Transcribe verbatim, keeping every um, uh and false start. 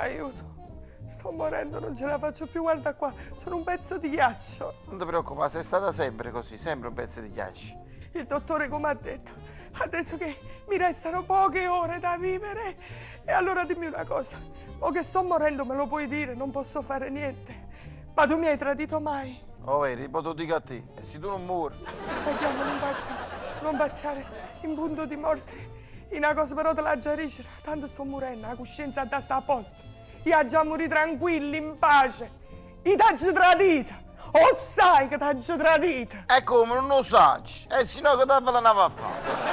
Aiuto. Sto morendo, non ce la faccio più, guarda qua, sono un pezzo di ghiaccio. Non ti preoccupare, sei stata sempre così, sempre un pezzo di ghiaccio. Il dottore come ha detto? Ha detto che mi restano poche ore da vivere. E allora dimmi una cosa, mo che sto morendo me lo puoi dire, non posso fare niente. Ma tu mi hai tradito mai? Oh, vedi, poi tu dico a te, e se tu non muori? Vediamo, non pazziare, non pazziare, in punto di morte. In una cosa però te la già dicere, tanto sto morendo, la coscienza da sta a posto. Io già morì tranquilli, in pace. Io t'ho tradito. O sai che t'ho tradito? E come, non lo sai? E se no che te la andiamo a fare?